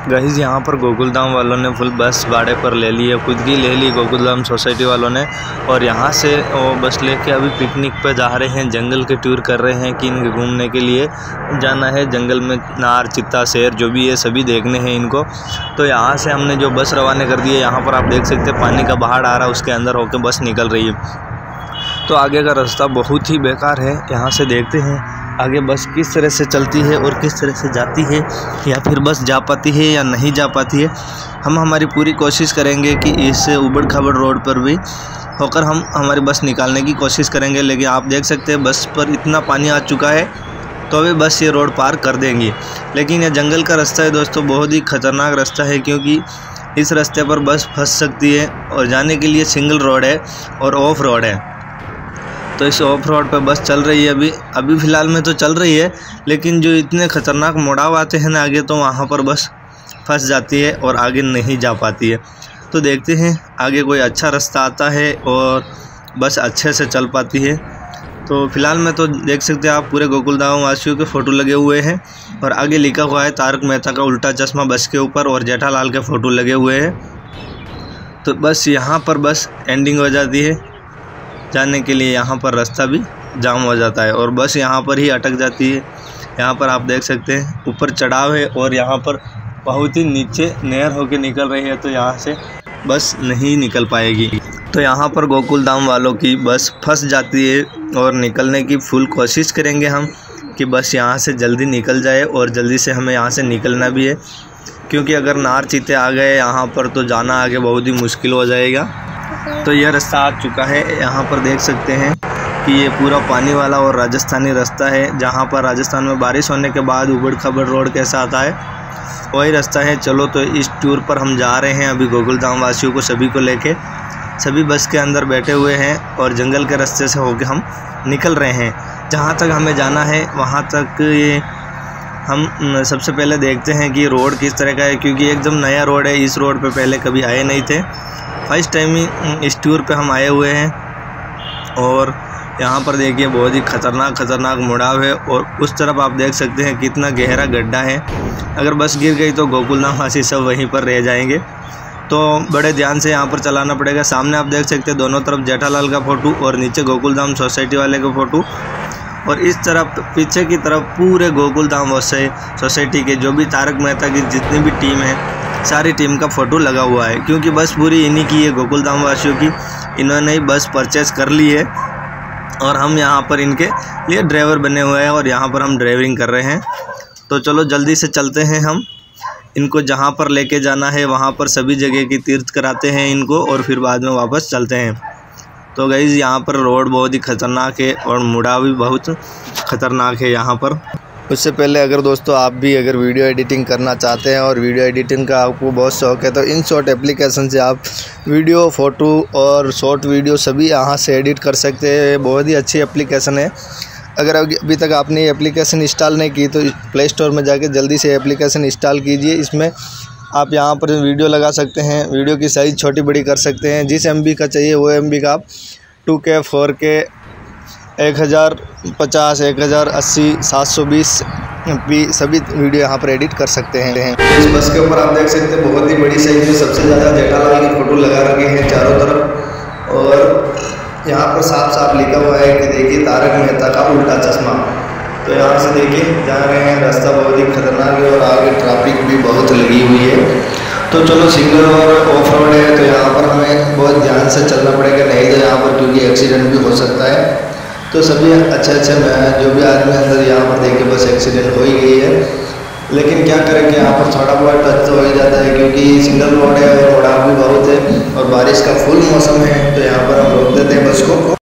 Guys यहाँ पर गोकुलधाम वालों ने फुल बस भाड़े पर ले ली है, खुद की ले ली गोकुलधाम सोसाइटी वालों ने। और यहाँ से वो बस लेके अभी पिकनिक पे जा रहे हैं, जंगल के टूर कर रहे हैं कि इनके घूमने के लिए जाना है। जंगल में नार, चित्ता, शेर जो भी है सभी देखने हैं इनको। तो यहाँ से हमने जो बस रवाना कर दी है, यहाँ पर आप देख सकते हैं पानी का बहाड़ आ रहा है, उसके अंदर होकर बस निकल रही है। तो आगे का रास्ता बहुत ही बेकार है। यहाँ से देखते हैं आगे बस किस तरह से चलती है और किस तरह से जाती है, या फिर बस जा पाती है या नहीं जा पाती है। हम हमारी पूरी कोशिश करेंगे कि इस उबड़ खाबड़ रोड पर भी होकर हम हमारी बस निकालने की कोशिश करेंगे। लेकिन आप देख सकते हैं बस पर इतना पानी आ चुका है तो अभी बस ये रोड पार कर देंगी। लेकिन यह जंगल का रास्ता है दोस्तों, बहुत ही ख़तरनाक रास्ता है, क्योंकि इस रास्ते पर बस फंस सकती है। और जाने के लिए सिंगल रोड है और ऑफ रोड है। तो इस ऑफ रोड पर बस चल रही है अभी फ़िलहाल में तो चल रही है, लेकिन जो इतने ख़तरनाक मोड़ाव आते हैं ना आगे, तो वहाँ पर बस फंस जाती है और आगे नहीं जा पाती है। तो देखते हैं आगे कोई अच्छा रास्ता आता है और बस अच्छे से चल पाती है। तो फ़िलहाल में तो देख सकते हैं आप पूरे गोकुलधाम वासियों के फ़ोटो लगे हुए हैं और आगे लिखा हुआ है तारक मेहता का उल्टा चश्मा बस के ऊपर, और जेठालाल के फ़ोटो लगे हुए हैं। तो बस यहाँ पर बस एंडिंग हो जाती है जाने के लिए, यहाँ पर रास्ता भी जाम हो जाता है और बस यहाँ पर ही अटक जाती है। यहाँ पर आप देख सकते हैं ऊपर चढ़ाव है और यहाँ पर बहुत ही नीचे नहर होके निकल रही है, तो यहाँ से बस नहीं निकल पाएगी। तो यहाँ पर गोकुलधाम वालों की बस फंस जाती है और निकलने की फुल कोशिश करेंगे हम कि बस यहाँ से जल्दी निकल जाए, और जल्दी से हमें यहाँ से निकलना भी है, क्योंकि अगर नार चीते आ गए यहाँ पर तो जाना आगे बहुत ही मुश्किल हो जाएगा। तो यह रास्ता आ चुका है, यहाँ पर देख सकते हैं कि ये पूरा पानी वाला और राजस्थानी रास्ता है, जहाँ पर राजस्थान में बारिश होने के बाद उबड़ खाबड़ रोड कैसा आता है वही रास्ता है। चलो तो इस टूर पर हम जा रहे हैं अभी गोकुलधाम वासियों को सभी को लेके। सभी बस के अंदर बैठे हुए हैं और जंगल के रास्ते से होकर हम निकल रहे हैं। जहाँ तक हमें जाना है वहाँ तक ये हम सबसे पहले देखते हैं कि रोड किस तरह का है, क्योंकि एकदम नया रोड है। इस रोड पर पहले कभी आए नहीं थे, फर्स्ट टाइम ही इस टूर पे हम आए हुए हैं। और यहाँ पर देखिए बहुत ही खतरनाक मुड़ाव है, और उस तरफ आप देख सकते हैं कितना गहरा गड्ढा है। अगर बस गिर गई तो गोकुलधाम वासी सब वहीं पर रह जाएंगे, तो बड़े ध्यान से यहाँ पर चलाना पड़ेगा। सामने आप देख सकते हैं दोनों तरफ जेठालाल का फ़ोटो और नीचे गोकुलधाम सोसाइटी वाले का फ़ोटो, और इस तरफ पीछे की तरफ पूरे गोकुलधाम सोसाइटी के जो भी तारक मेहता की जितनी भी टीम है सारी टीम का फ़ोटो लगा हुआ है, क्योंकि बस पूरी इन्हीं की है गोकुलधाम वासियों की। इन्होंने ही बस परचेज़ कर ली है और हम यहाँ पर इनके लिए ड्राइवर बने हुए हैं और यहाँ पर हम ड्राइवरिंग कर रहे हैं। तो चलो जल्दी से चलते हैं, हम इनको जहाँ पर लेके जाना है वहाँ पर सभी जगह की तीर्थ कराते हैं इनको, और फिर बाद में वापस चलते हैं। तो गाइस यहाँ पर रोड बहुत ही ख़तरनाक है और मुड़ा भी बहुत ख़तरनाक है यहाँ पर। उससे पहले अगर दोस्तों आप भी अगर वीडियो एडिटिंग करना चाहते हैं और वीडियो एडिटिंग का आपको बहुत शौक़ है, तो इन शॉर्ट एप्लीकेशन से आप वीडियो, फ़ोटो और शॉर्ट वीडियो सभी यहाँ से एडिट कर सकते हैं। बहुत ही अच्छी एप्लीकेशन है। अगर अभी तक आपने ये एप्लीकेशन इंस्टॉल नहीं की तो प्ले स्टोर में जाके जल्दी से एप्लीकेशन इंस्टॉल कीजिए। इसमें आप यहाँ पर वीडियो लगा सकते हैं, वीडियो की साइज़ छोटी बड़ी कर सकते हैं। जिस MB का चाहिए वो MB का आप 2K, 4K, 1050, 1080, 720 MP सभी वीडियो यहाँ पर एडिट कर सकते हैं। इस बस के ऊपर आप देख सकते हैं बहुत ही बड़ी साइज में सबसे ज़्यादा जेठालाल की फ़ोटो लगा रखे हैं चारों तरफ, और यहाँ पर साफ लिखा हुआ है कि देखिए तारक मेहता का उल्टा चश्मा। तो यहाँ से देखिए जा रहे हैं, रास्ता बहुत ही खतरनाक है और आगे ट्रैफिक भी बहुत लगी हुई है। तो चलो सिंगल और ऑफ रोड है, तो यहाँ पर हमें बहुत ध्यान से चलना पड़ेगा, नहीं तो यहाँ पर क्योंकि एक्सीडेंट भी हो सकता है। तो सभी अच्छे जो भी आदमी अंदर यहाँ पर देखिए बस एक्सीडेंट हो ही गई है। लेकिन क्या करें कि यहाँ पर थोड़ा बहुत टच तो हो ही जाता है, क्योंकि सिंगल रोड है और मोड़ाव भी बहुत है और बारिश का फुल मौसम है। तो यहाँ पर हम रोक देते हैं बस को।